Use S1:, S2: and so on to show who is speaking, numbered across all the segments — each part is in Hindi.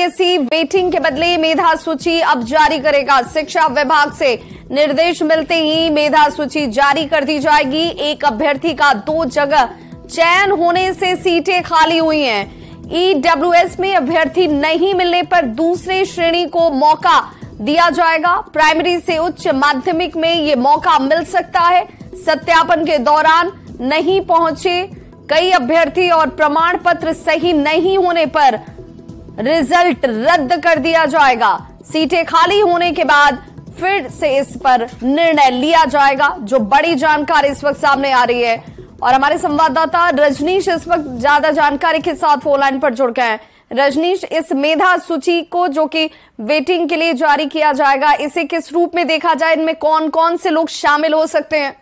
S1: बीपीएससी वेटिंग के बदले मेधा सूची अब जारी करेगा। शिक्षा विभाग से निर्देश मिलते ही मेधा सूची जारी कर दी जाएगी। एक अभ्यर्थी का 2 जगह चयन होने से सीटें खाली हुई हैं। ईडब्ल्यूएस में अभ्यर्थी नहीं मिलने पर दूसरे श्रेणी को मौका दिया जाएगा। प्राइमरी से उच्च माध्यमिक में ये मौका मिल सकता है। सत्यापन के दौरान नहीं पहुंचे कई अभ्यर्थी और प्रमाण पत्र सही नहीं होने पर रिजल्ट रद्द कर दिया जाएगा। सीटें खाली होने के बाद फिर से इस पर निर्णय लिया जाएगा। जो बड़ी जानकारी इस वक्त सामने आ रही है और हमारे संवाददाता रजनीश इस वक्त ज्यादा जानकारी के साथ फोन लाइन पर जुड़ गए हैं। रजनीश, इस मेधा सूची को जो कि वेटिंग के लिए जारी किया जाएगा, इसे किस रूप में देखा जाए? इनमें कौन कौन से लोग शामिल हो सकते हैं?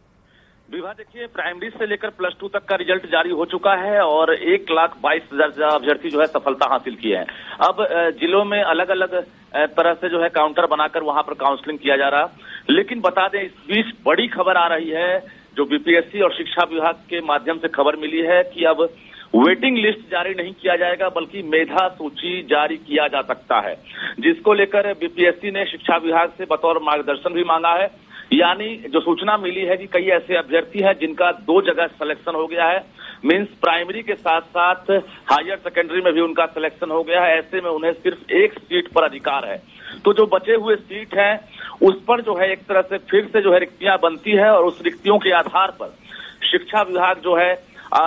S2: विवाह देखिए, प्राइमरी से लेकर प्लस 2 तक का रिजल्ट जारी हो चुका है और 1,22,000 अभ्यर्थी जो है सफलता हासिल किए हैं। अब जिलों में अलग अलग तरह से जो है काउंटर बनाकर वहां पर काउंसलिंग किया जा रहा। लेकिन बता दें, इस बीच बड़ी खबर आ रही है जो बीपीएससी और शिक्षा विभाग के माध्यम से खबर मिली है कि अब वेटिंग लिस्ट जारी नहीं किया जाएगा बल्कि मेधा सूची जारी किया जा सकता है, जिसको लेकर बीपीएससी ने शिक्षा विभाग से बतौर मार्गदर्शन भी मांगा है। यानी जो सूचना मिली है कि कई ऐसे अभ्यर्थी हैं जिनका 2 जगह सिलेक्शन हो गया है। मींस प्राइमरी के साथ साथ हायर सेकेंडरी में भी उनका सिलेक्शन हो गया है। ऐसे में उन्हें सिर्फ एक सीट पर अधिकार है। तो जो बचे हुए सीट हैं उस पर जो है एक तरह से फिर से जो है रिक्तियां बनती है और उस रिक्तियों के आधार पर शिक्षा विभाग जो है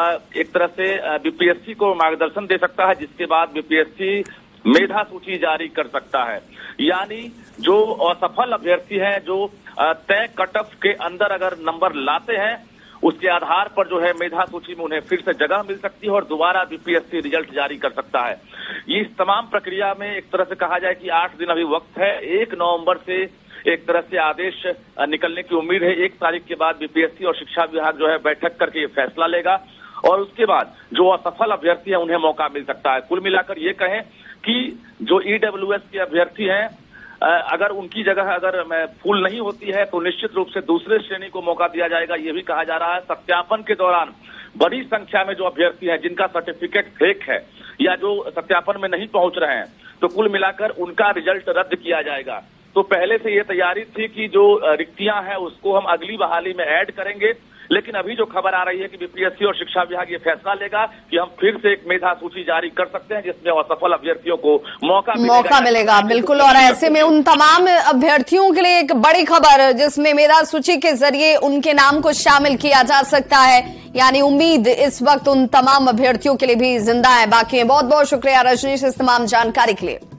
S2: एक तरह से बीपीएससी को मार्गदर्शन दे सकता है, जिसके बाद बीपीएससी मेधा सूची जारी कर सकता है। यानी जो असफल अभ्यर्थी हैं, जो तय कट ऑफ के अंदर अगर नंबर लाते हैं, उसके आधार पर जो है मेधा सूची में उन्हें फिर से जगह मिल सकती है और दोबारा बीपीएससी रिजल्ट जारी कर सकता है। इस तमाम प्रक्रिया में एक तरह से कहा जाए कि 8 दिन अभी वक्त है। 1 नवंबर से एक तरह से आदेश निकलने की उम्मीद है। 1 तारीख के बाद बीपीएससी और शिक्षा विभाग जो है बैठक करके ये फैसला लेगा और उसके बाद जो असफल अभ्यर्थी हैं उन्हें मौका मिल सकता है। कुल मिलाकर ये कहें कि जो ईडब्ल्यूएस के अभ्यर्थी हैं, अगर उनकी जगह अगर फुल नहीं होती है तो निश्चित रूप से दूसरे श्रेणी को मौका दिया जाएगा। ये भी कहा जा रहा है सत्यापन के दौरान बड़ी संख्या में जो अभ्यर्थी हैं जिनका सर्टिफिकेट फेक है या जो सत्यापन में नहीं पहुंच रहे हैं, तो कुल मिलाकर उनका रिजल्ट रद्द किया जाएगा। तो पहले से ये तैयारी थी कि जो रिक्तियां हैं उसको हम अगली बहाली में ऐड करेंगे। लेकिन अभी जो खबर आ रही है कि बीपीएससी और शिक्षा विभाग ये फैसला लेगा कि हम फिर से एक मेधा सूची जारी कर सकते हैं जिसमें असफल अभ्यर्थियों को मौका
S1: मिलेगा। बिल्कुल। और ऐसे में उन तमाम अभ्यर्थियों के लिए एक बड़ी खबर जिसमें मेधा सूची के जरिए उनके नाम को शामिल किया जा सकता है। यानी उम्मीद इस वक्त उन तमाम अभ्यर्थियों के लिए भी जिंदा है, बाकी है। बहुत बहुत शुक्रिया रजनीश इस तमाम जानकारी के लिए।